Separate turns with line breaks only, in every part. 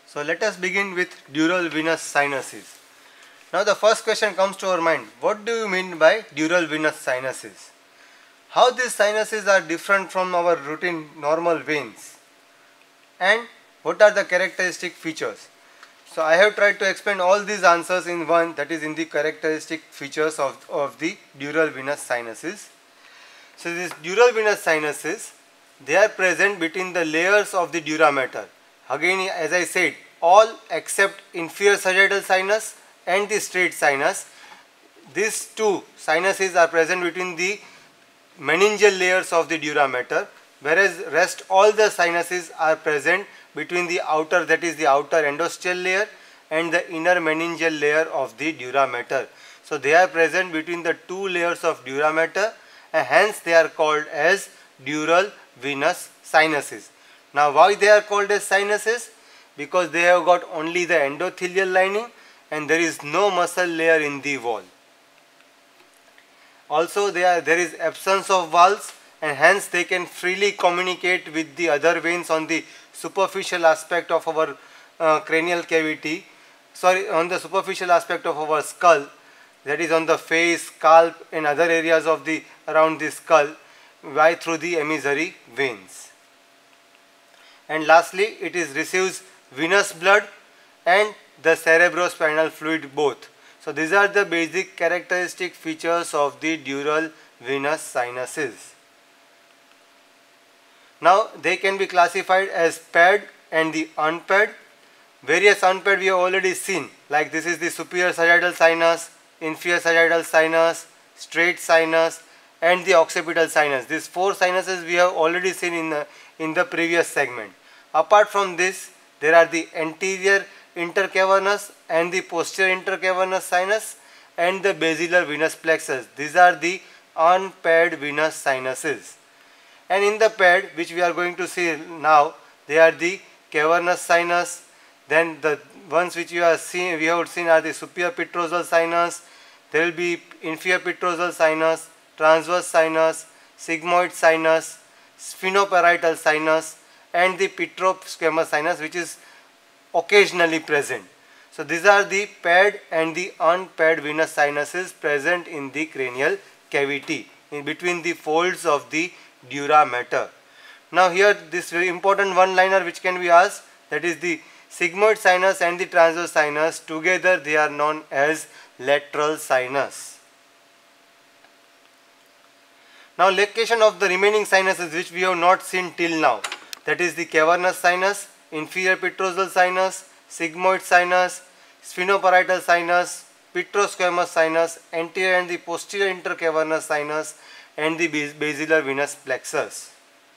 So let us begin with dural venous sinuses. Now the first question comes to our mind, what do you mean by dural venous sinuses? How these sinuses are different from our routine normal veins? And what are the characteristic features? So I have tried to explain all these answers in one, that is in the characteristic features of the dural venous sinuses. So these dural venous sinuses, they are present between the layers of the dura mater. Again, as I said, all except inferior sagittal sinus and the straight sinus, these two sinuses are present between the meningeal layers of the dura mater, whereas rest all the sinuses are present between the outer, that is the outer endosteal layer, and the inner meningeal layer of the dura mater. So they are present between the two layers of dura mater, and hence they are called as dural venous sinuses. Now why they are called as sinuses? Because they have got only the endothelial lining and there is no muscle layer in the wall. Also there is absence of valves, and hence they can freely communicate with the other veins on the superficial aspect of our cranial cavity, on the superficial aspect of our skull, that is on the face, scalp and other areas of the around the skull, by through the emissary veins. And lastly, it receives venous blood and the cerebrospinal fluid both. So these are the basic characteristic features of the dural venous sinuses. Now they can be classified as paired and the unpaired. Various unpaired we have already seen, like this is the superior sagittal sinus, inferior sagittal sinus, straight sinus and the occipital sinus. These four sinuses we have already seen in the previous segment. Apart from this, there are the anterior intercavernous and the posterior intercavernous sinus and the basilar venous plexus. These are the unpaired venous sinuses. And in the paired, which we are going to see now, they are the cavernous sinus. Then the ones which we have seen are the superior petrosal sinus. There will be inferior petrosal sinus, transverse sinus, sigmoid sinus, sphenoparietal sinus and the petrosquamous sinus, which is occasionally present. So these are the paired and the unpaired venous sinuses present in the cranial cavity in between the folds of the dura mater. Now here this very important one liner which can be asked, that is the sigmoid sinus and the transverse sinus, together they are known as lateral sinus. Now location of the remaining sinuses which we have not seen till now, that is the cavernous sinus, inferior petrosal sinus, sigmoid sinus, sphenoparietal sinus, petrosquamous sinus, anterior and the posterior intercavernous sinus and the basilar venous plexus.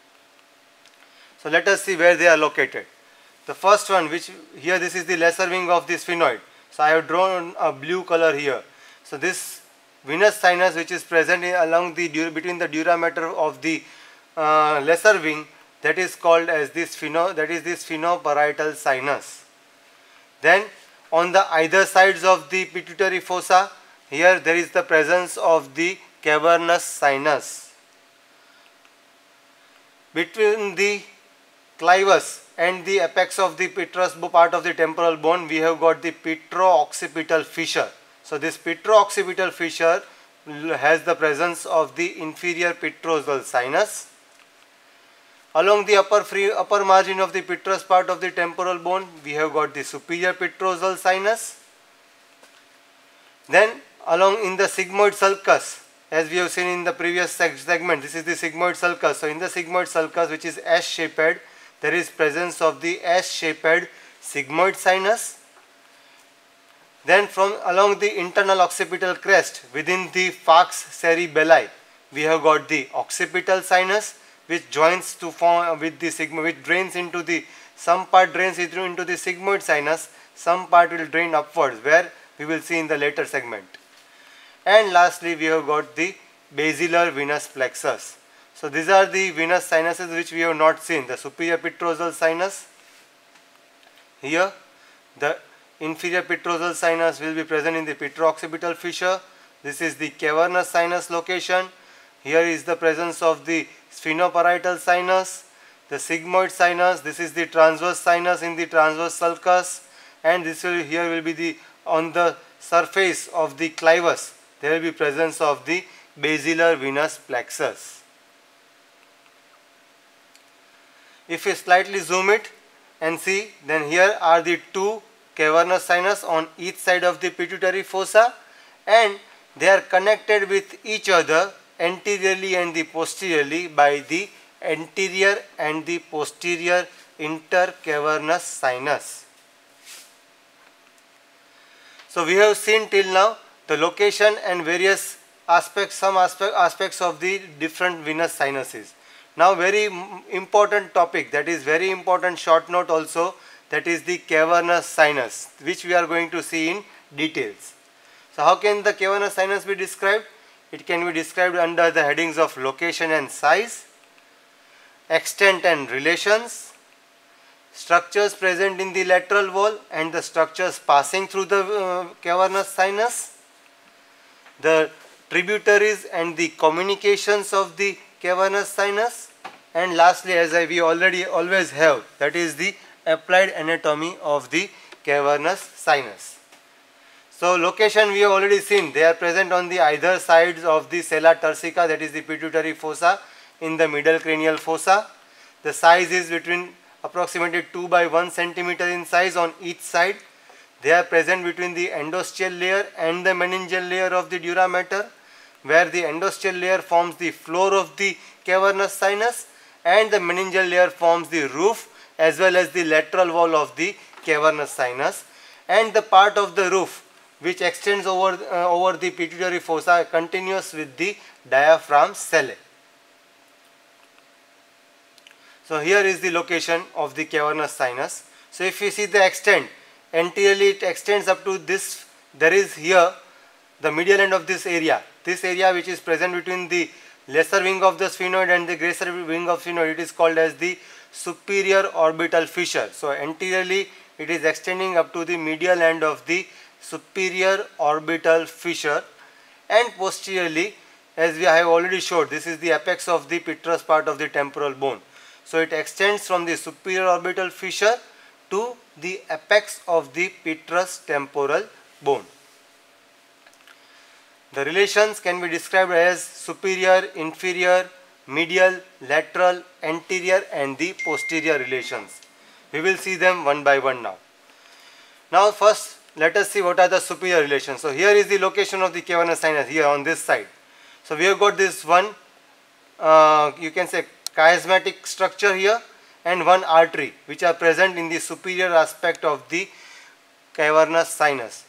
So let us see where they are located. The first one, which here this is the lesser wing of the sphenoid. So I have drawn a blue color here. So this venous sinus which is present along the between the dura mater of the lesser wing, that is called as the sphenoparietal sinus. Then on the either sides of the pituitary fossa, here there is the presence of the cavernous sinus. Between the clivus and the apex of the petrous part of the temporal bone, we have got the petro-occipital fissure. So this petro-occipital fissure has the presence of the inferior petrosal sinus. Along the upper margin of the petrous part of the temporal bone, we have got the superior petrosal sinus. Then along in the sigmoid sulcus, as we have seen in the previous segment, this is the sigmoid sulcus. So in the sigmoid sulcus, which is S-shaped, there is presence of the S-shaped sigmoid sinus. Then from along the internal occipital crest within the falx cerebelli, we have got the occipital sinus, which joins to form with the sigmoid, which drains into the, some part drains into the sigmoid sinus, some part will drain upwards, where we will see in the later segment. And lastly, we have got the basilar venous plexus. So these are the venous sinuses which we have not seen. The superior petrosal sinus, here the inferior petrosal sinus will be present in the petro-occipital fissure. This is the cavernous sinus location. Here is the presence of the sphenoparietal sinus. the sigmoid sinus, this is the transverse sinus in the transverse sulcus, and this will here will be the on the surface of the clivus there will be presence of the basilar venous plexus. If you slightly zoom it and see, then here are the two cavernous sinus on each side of the pituitary fossa, and they are connected with each other anteriorly and the posteriorly by the anterior and the posterior intercavernous sinus. So we have seen till now the location and various aspects, some aspects of the different venous sinuses. Now very important topic, that is very important short note also, that is the cavernous sinus, which we are going to see in details. So how can the cavernous sinus be described? It can be described under the headings of location and size, extent and relations, structures present in the lateral wall and the structures passing through the cavernous sinus, the tributaries and the communications of the cavernous sinus, and lastly, as we already always have, that is the applied anatomy of the cavernous sinus. So location we have already seen, they are present on the either sides of the sella turcica, that is the pituitary fossa, in the middle cranial fossa. The size is between approximately 2 by 1 centimeter in size on each side. They are present between the endosteal layer and the meningeal layer of the dura mater, where the endosteal layer forms the floor of the cavernous sinus and the meningeal layer forms the roof as well as the lateral wall of the cavernous sinus, and the part of the roof which extends over the pituitary fossa continuous with the diaphragm sellae. So here is the location of the cavernous sinus. So if you see the extent, anteriorly it extends up to this, there is here the medial end of this area which is present between the lesser wing of the sphenoid and the greater wing of sphenoid, it is called as the superior orbital fissure. So anteriorly it is extending up to the medial end of the superior orbital fissure, and posteriorly, as we have already showed, this is the apex of the petrous part of the temporal bone. So it extends from the superior orbital fissure to the apex of the petrous temporal bone. The relations can be described as superior, inferior, medial, lateral, anterior and the posterior relations. We will see them one by one now. Now first let us see what are the superior relations. So here is the location of the cavernous sinus, here on this side. So we have got this one, you can say chiasmatic structure here and one artery which are present in the superior aspect of the cavernous sinus.